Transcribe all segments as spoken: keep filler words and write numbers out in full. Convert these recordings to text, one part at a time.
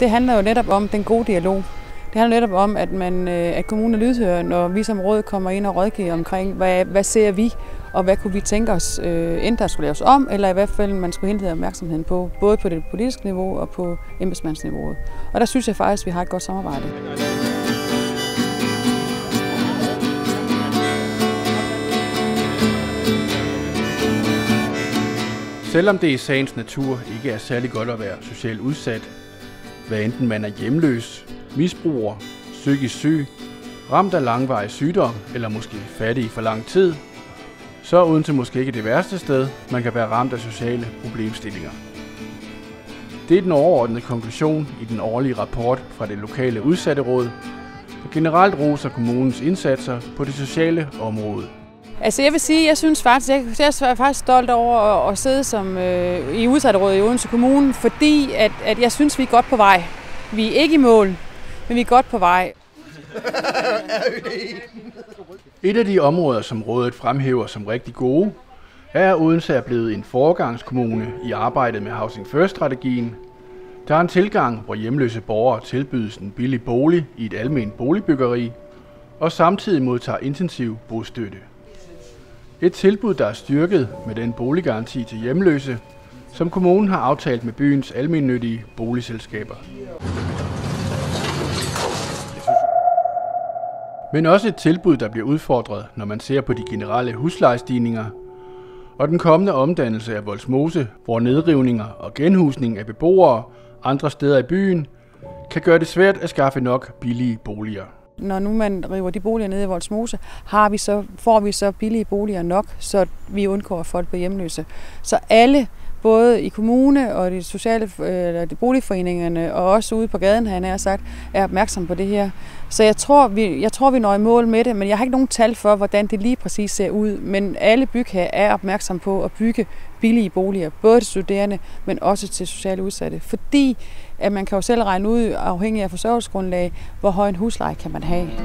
det handler jo netop om den gode dialog. Det handler netop om, at, man, at kommunen er lydhør, når vi som råd kommer ind og rådgiver omkring, hvad, hvad ser vi, og hvad kunne vi tænke os, øh, enten der skulle laves om, eller i hvert fald man skulle henlede opmærksomheden på, både på det politiske niveau og på embedsmandsniveauet. Og der synes jeg faktisk, at vi har et godt samarbejde. Selvom det i sagens natur ikke er særlig godt at være socialt udsat, hvad enten man er hjemløs, misbruger, psykisk syg, ramt af langvarig sygdom eller måske fattig i for lang tid, så er Odense måske ikke det værste sted, man kan være ramt af sociale problemstillinger. Det er den overordnede konklusion i den årlige rapport fra det lokale udsatteråd, der generelt roser kommunens indsatser på det sociale område. Altså jeg vil sige, jeg synes faktisk, jeg er faktisk stolt over at, at sidde som øh, i udsatterådet i Odense Kommune, fordi at, at jeg synes, vi er godt på vej. Vi er ikke i mål, men vi er godt på vej. Et af de områder, som rådet fremhæver som rigtig gode, er, at Odense er blevet en foregangskommune i arbejdet med Housing First-strategien. Der er en tilgang, hvor hjemløse borgere tilbydes en billig bolig i et alment boligbyggeri, og samtidig modtager intensiv bostøtte. Et tilbud, der er styrket med den boliggaranti til hjemløse, som kommunen har aftalt med byens almennyttige boligselskaber. Men også et tilbud, der bliver udfordret, når man ser på de generelle huslejestigninger, og den kommende omdannelse af Vollsmose, hvor nedrivninger og genhusning af beboere andre steder i byen kan gøre det svært at skaffe nok billige boliger. Når nu man river de boliger ned i Vollsmose, har vi så, får vi så billige boliger nok, så vi undgår, at folk bliver hjemløse. Så alle, både i kommune og de sociale eller de boligforeningerne, og også ude på gaden, han har sagt, er opmærksom på det her. Så jeg tror, vi, jeg tror, vi når i mål med det, men jeg har ikke nogen tal for, hvordan det lige præcis ser ud. Men alle bygherrer er opmærksom på at bygge billige boliger, både til studerende, men også til sociale udsatte. Fordi at man kan jo selv regne ud, afhængig af forsørgelsesgrundlag, hvor høj en husleje kan man have.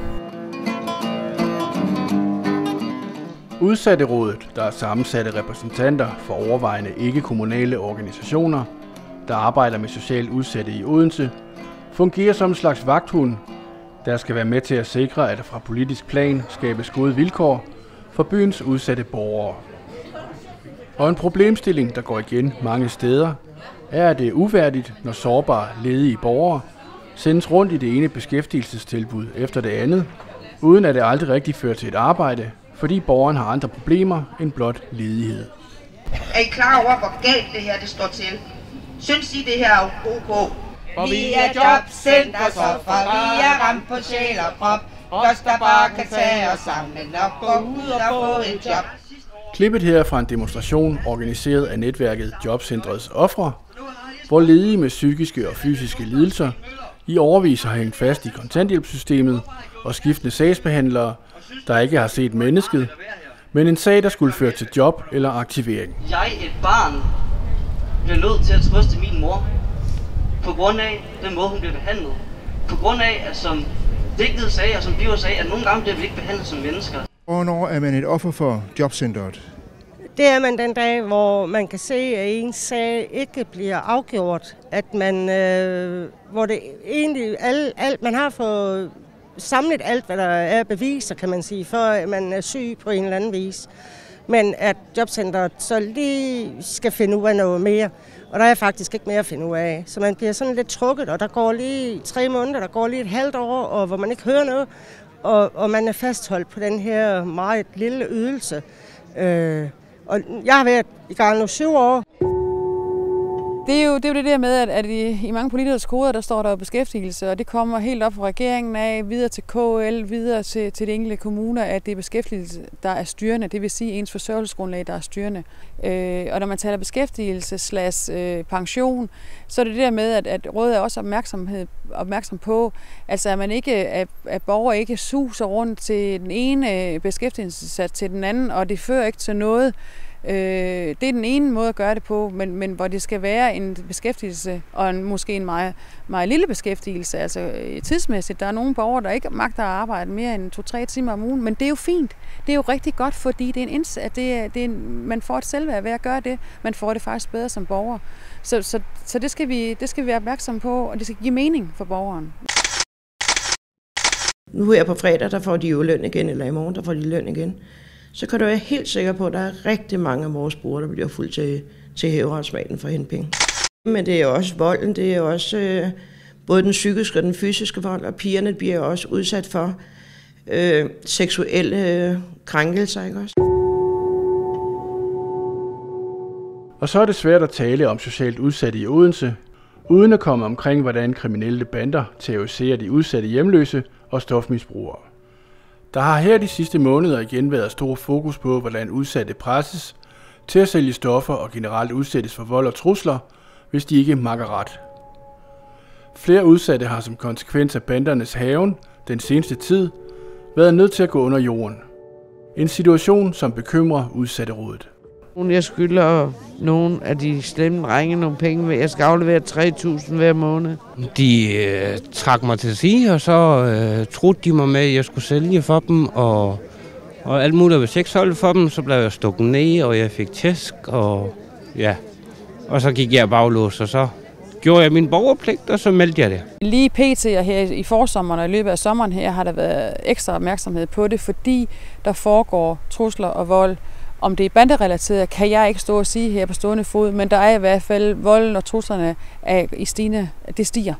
Udsatterådet, der er sammensatte repræsentanter for overvejende ikke-kommunale organisationer, der arbejder med socialt udsatte i Odense, fungerer som en slags vagthund, der skal være med til at sikre, at der fra politisk plan skabes gode vilkår for byens udsatte borgere. Og en problemstilling, der går igen mange steder, er, at det er uværdigt, når sårbare ledige borgere sendes rundt i det ene beskæftigelsestilbud efter det andet, uden at det aldrig rigtig fører til et arbejde, fordi borgeren har andre problemer end blot ledighed. Er I klar over, hvor galt det her det står til? Synes I, det her er ok? Vi er jobcentersoffer, vi er ramt på sjæl og krop, os der bare kan tage os sammen og gå ud og få en job. Klippet her fra en demonstration organiseret af netværket Jobcentrets Ofre, hvor ledige med psykiske og fysiske lidelser i årevis har hængt fast i kontanthjælpssystemet og skiftende sagsbehandlere, der ikke har set mennesket, men en sag, der skulle føre til job eller aktivering. Jeg, et barn, blev nødt til at trøste min mor på grund af den måde, hun blev behandlet. På grund af, at som digtet sagde, og som Biver sagde, at nogle gange bliver vi ikke behandlet som mennesker. Hvornår er man et offer for jobcentret? Det er man den dag, hvor man kan se, at ens sag ikke bliver afgjort. At man, øh, hvor det egentlig, alt, alt, man har fået samlet alt, hvad der er beviser, kan man sige, for at man er syg på en eller anden vis. Men at jobcentret så lige skal finde ud af noget mere. Og der er faktisk ikke mere at finde ud af. Så man bliver sådan lidt trukket, og der går lige tre måneder, der går lige et halvt år, og hvor man ikke hører noget. Og, og man er fastholdt på den her meget lille ydelse. Øh, og jeg har været i gang nu syv år. Det er jo det, er jo det der med, at, at i, i mange politikers koder, der står der jo beskæftigelse, og det kommer helt op fra regeringen af, videre til K L, videre til, til de enkelte kommuner, at det er beskæftigelse, der er styrende, det vil sige ens forsørgelsesgrundlag, der er styrende. Øh, og når man taler beskæftigelse slash øh, pension, så er det det der med, at, at rådet er også opmærksomhed, opmærksom på, altså at man ikke, at, at borgere ikke suser rundt til den ene beskæftigelsessats til den anden, og det fører ikke til noget. Øh, det er den ene måde at gøre det på, men, men hvor det skal være en beskæftigelse, og en, måske en meget, meget lille beskæftigelse, altså tidsmæssigt. Der er nogle borgere, der ikke magter at arbejde mere end to-tre timer om ugen, men det er jo fint. Det er jo rigtig godt, fordi det er en, at det er, det er en, man får et selvværd ved at gøre det. Man får det faktisk bedre som borger. Så, så, så det, skal vi, det skal vi være opmærksomme på, og det skal give mening for borgeren. Nu her på fredag, der får de jo løn igen, eller i morgen, der får de løn igen. Så kan du være helt sikker på, at der er rigtig mange af vores brugere, der bliver fuldt til, til hæveretsmaten for at hente penge. Men det er også volden, det er også øh, både den psykiske og den fysiske vold, og pigerne bliver også udsat for øh, seksuelle øh, krænkelser, ikke også? Og så er det svært at tale om socialt udsatte i Odense, uden at komme omkring, hvordan kriminelle bander terroriserer de udsatte hjemløse og stofmisbrugere. Der har her de sidste måneder igen været stor fokus på, hvordan udsatte presses til at sælge stoffer og generelt udsættes for vold og trusler, hvis de ikke makker ret. Flere udsatte har som konsekvens af bandernes hærgen den seneste tid været nødt til at gå under jorden. En situation, som bekymrer udsatterådet. Jeg skylder nogle af de slemme drenge nogle penge med. Jeg skal aflevere tre tusind hver måned. De øh, trak mig til side, og så øh, troede de mig med, at jeg skulle sælge for dem, og, og alt muligt ved sexholdet for dem. Så blev jeg stukket ned, og jeg fik tæsk, og ja. Og så gik jeg baglås, og så gjorde jeg min borgerpligt, og så meldte jeg det. Lige pt. Og her i forsommeren og i løbet af sommeren her har der været ekstra opmærksomhed på det, fordi der foregår trusler og vold. Om det er banderelateret, kan jeg ikke stå og sige her på stående fod, men der er i hvert fald volden og truslerne er i stigende, det stiger.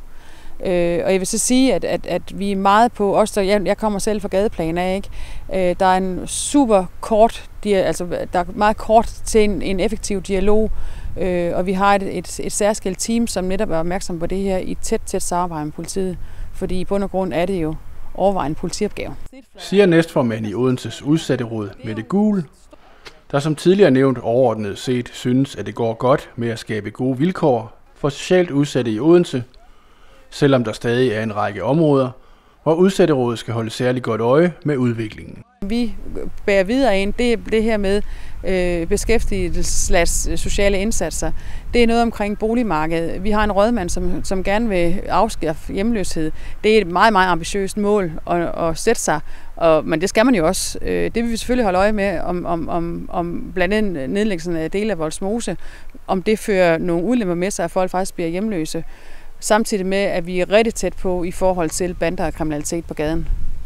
Øh, og jeg vil så sige, at, at, at vi er meget på, også jeg, jeg kommer selv fra gadeplan af, ikke? Øh, der er en super kort, altså der er meget kort til en, en effektiv dialog, øh, og vi har et, et, et særskilt team, som netop er opmærksom på det her i tæt, tæt samarbejde med politiet, fordi i bund og grund er det jo overvejende politiopgave. Siger næstformand i Odenses udsatteråd, Mette Gul, der som tidligere nævnt overordnet set synes, at det går godt med at skabe gode vilkår for socialt udsatte i Odense, selvom der stadig er en række områder, hvor udsatterådet skal holde særlig godt øje med udviklingen. Vi bærer videre ind, det er det her med øh, beskæftigelse sociale indsatser. Det er noget omkring boligmarkedet. Vi har en rådmand, som, som gerne vil afskaffe hjemløshed. Det er et meget, meget ambitiøst mål at, at sætte sig, og, men det skal man jo også. Det vil vi selvfølgelig holde øje med, om, om, om, om blandt andet nedlæggelsen af dele af Vollsmose, om det fører nogle ulemper med sig, at folk faktisk bliver hjemløse. Samtidig med, at vi er rigtig tæt på i forhold til bander og kriminalitet på gaden.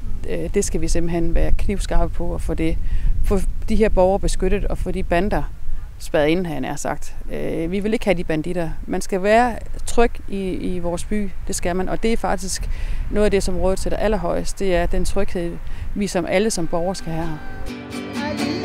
Det skal vi simpelthen være knivskarpe på at få, det, få de her borgere beskyttet og få de bander spadet inden, han er sagt. Vi vil ikke have de banditter. Man skal være tryg i, i vores by, det skal man, og det er faktisk noget af det, som rådet sætter allerhøjst. Det er den tryghed, vi som alle som borgere skal have her.